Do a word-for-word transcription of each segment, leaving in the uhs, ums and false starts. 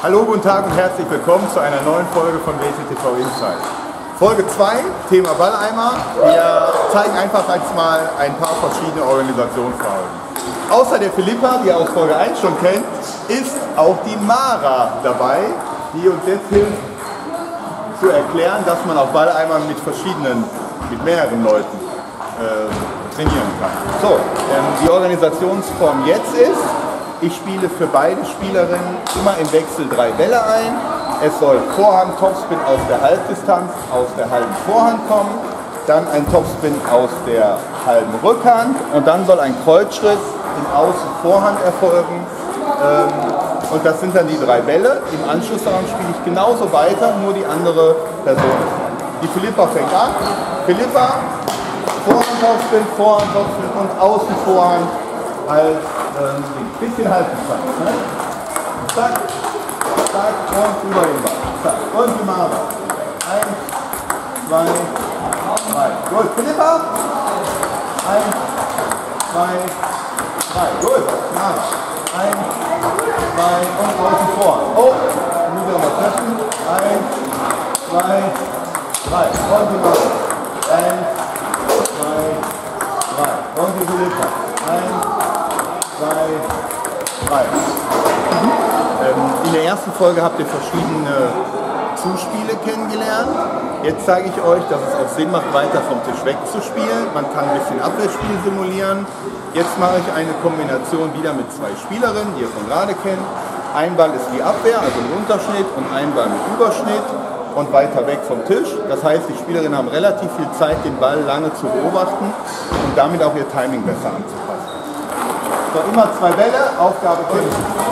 Hallo, guten Tag und herzlich willkommen zu einer neuen Folge von W T T V Insight. Folge zwei, Thema Balleimer. Wir zeigen einfach jetzt mal ein paar verschiedene Organisationsverhalten. Außer der Philippa, die ihr aus Folge eins schon kennt, ist auch die Mara dabei, die uns jetzt hilft zu erklären, dass man auch Balleimern mit verschiedenen, mit mehreren Leuten äh, trainieren kann. So, ähm, die Organisationsform jetzt ist: Ich spiele für beide Spielerinnen immer im Wechsel drei Bälle ein. Es soll Vorhand Topspin aus der Halbdistanz, aus der halben Vorhand kommen, dann ein Topspin aus der halben Rückhand und dann soll ein Kreuzschritt in Außen-Vorhand erfolgen. Und das sind dann die drei Bälle. Im Anschluss daran spiele ich genauso weiter, nur die andere Person. Die Philippa fängt an. Philippa, Vorhand Topspin, Vorhand Topspin und Außen Vorhand als ein ähm, bisschen Halbdistanz. Ne? Zack, zack und über den Ball. Zack und die Mara. Eins, zwei, drei. Gut, Philippa. Eins, zwei, drei. Gut, Mara. Eins, zwei und außen vor. Oh, müssen wir mal treffen. Eins, zwei, drei. Und die Mara. Eins, zwei, drei. Und die Philippa. Eins, zwei, drei. Mhm. Ähm, in der ersten Folge habt ihr verschiedene Zuspiele kennengelernt. Jetzt zeige ich euch, dass es auch Sinn macht, weiter vom Tisch wegzuspielen. Man kann ein bisschen Abwehrspiel simulieren. Jetzt mache ich eine Kombination wieder mit zwei Spielerinnen, die ihr von gerade kennt. Ein Ball ist die Abwehr, also ein Unterschnitt, und ein Ball mit Überschnitt und weiter weg vom Tisch. Das heißt, die Spielerinnen haben relativ viel Zeit, den Ball lange zu beobachten und damit auch ihr Timing besser anzupassen. So, immer zwei Bälle, Aufgabe Tipp.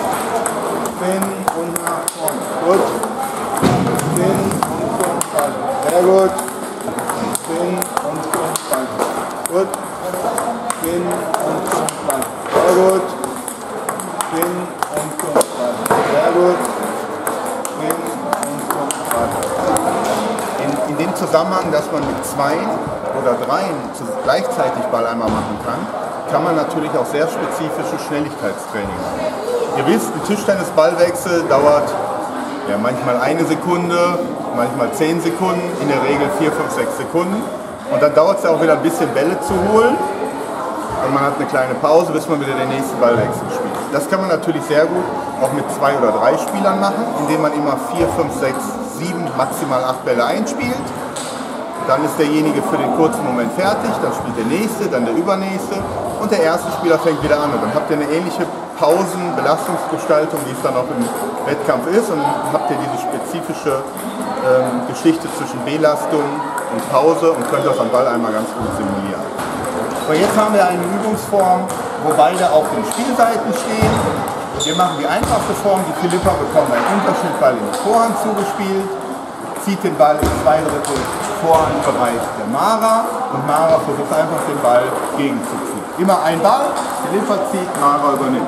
Spin und nach vorne. Gut. Spin und zum Ball. Sehr gut. Spin und zum Ball. Gut. Spin und zum Ball. Sehr gut. Spin und zum Ball. Sehr gut. Spin und zum Ball. In, in dem Zusammenhang, dass man mit zweien oder dreien gleichzeitig Balleimer machen kann, kann man natürlich auch sehr spezifische Schnelligkeitstraining machen. Ihr wisst, ein Tischtennis-Ballwechsel dauert ja manchmal eine Sekunde, manchmal zehn Sekunden, in der Regel vier, fünf, sechs Sekunden. Und dann dauert es ja auch wieder ein bisschen Bälle zu holen. Und man hat eine kleine Pause, bis man wieder den nächsten Ballwechsel spielt. Das kann man natürlich sehr gut auch mit zwei oder drei Spielern machen, indem man immer vier, fünf, sechs, sieben, maximal acht Bälle einspielt. Dann ist derjenige für den kurzen Moment fertig, dann spielt der nächste, dann der übernächste und der erste Spieler fängt wieder an. Und dann habt ihr eine ähnliche Pausen-Belastungsgestaltung, wie es dann auch im Wettkampf ist, und dann habt ihr diese spezifische ähm, Geschichte zwischen Belastung und Pause und könnt das am Ball einmal ganz gut simulieren. So, jetzt haben wir eine Übungsform, wo beide auf den Spielseiten stehen. Wir machen die einfachste Form. Die Philippa bekommt einen Unterschnittball in die Vorhand zugespielt, zieht den Ball in zwei Drittel Vorhandbereich der Mara und Mara versucht einfach den Ball gegenzuziehen. Immer ein Ball, Philippa zieht, Mara übernimmt.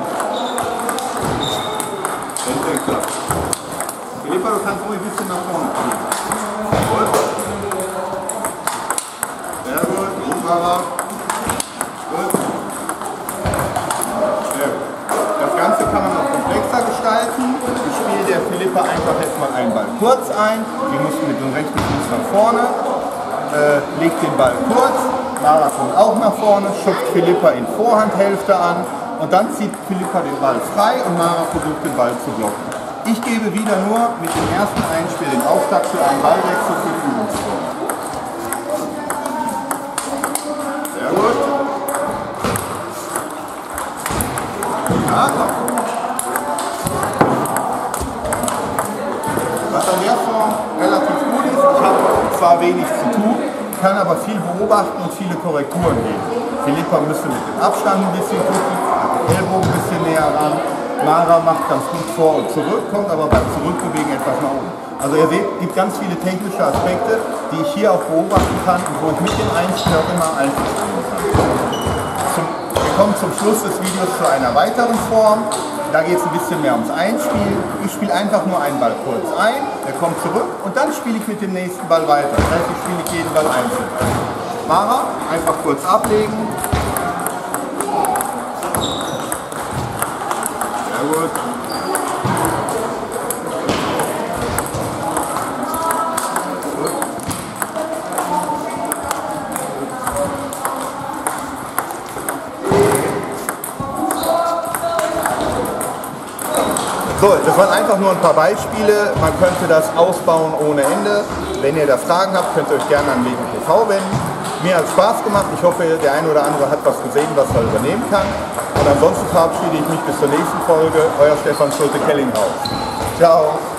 Philippa, du kannst ruhig ein bisschen nach vorne ziehen. Gut. Sehr gut, gut, Mara. Gut. Sehr gut. Das Ganze kann man noch komplexer gestalten. Ich spiele der Philippa einfach jetzt mal einen Ball kurz ein. Die muss mit dem rechten Fuß nach vorne. Äh, legt den Ball kurz. Mara kommt auch nach vorne, schubst Philippa in Vorhandhälfte an und dann zieht Philippa den Ball frei und Mara versucht den Ball zu blocken. Ich gebe wieder nur mit dem ersten Einspiel den Auftakt für einen Ballwechsel für die Übungsform. Sehr gut. Ja, komm. Was an der Form relativ gut ist, ich habe zwar wenig zu tun, kann aber viel beobachten und viele Korrekturen geben. Philippa müsste mit dem Abstand ein bisschen gucken, hat den Ellbogen ein bisschen näher ran. Mara macht ganz gut vor und zurück, kommt aber beim Zurückbewegen etwas nach oben. Also ihr seht, es gibt ganz viele technische Aspekte, die ich hier auch beobachten kann und wo ich mit dem Einspiel auch immer Einfluss nehmen kann. Zum, wir kommen zum Schluss des Videos zu einer weiteren Form. Da geht es ein bisschen mehr ums Einspielen. Ich spiele einfach nur einen Ball kurz ein, der kommt zurück und dann spiele ich mit dem nächsten Ball weiter. Das heißt, ich spiele jeden Ball einzeln. Mara, einfach kurz ablegen. Sehr gut. So, das waren einfach nur ein paar Beispiele. Man könnte das ausbauen ohne Ende. Wenn ihr da Fragen habt, könnt ihr euch gerne an W T T V wenden. Mir hat es Spaß gemacht. Ich hoffe, der eine oder andere hat was gesehen, was er übernehmen kann. Und ansonsten verabschiede ich mich bis zur nächsten Folge. Euer Stefan Schulte-Kellinghaus. Ciao.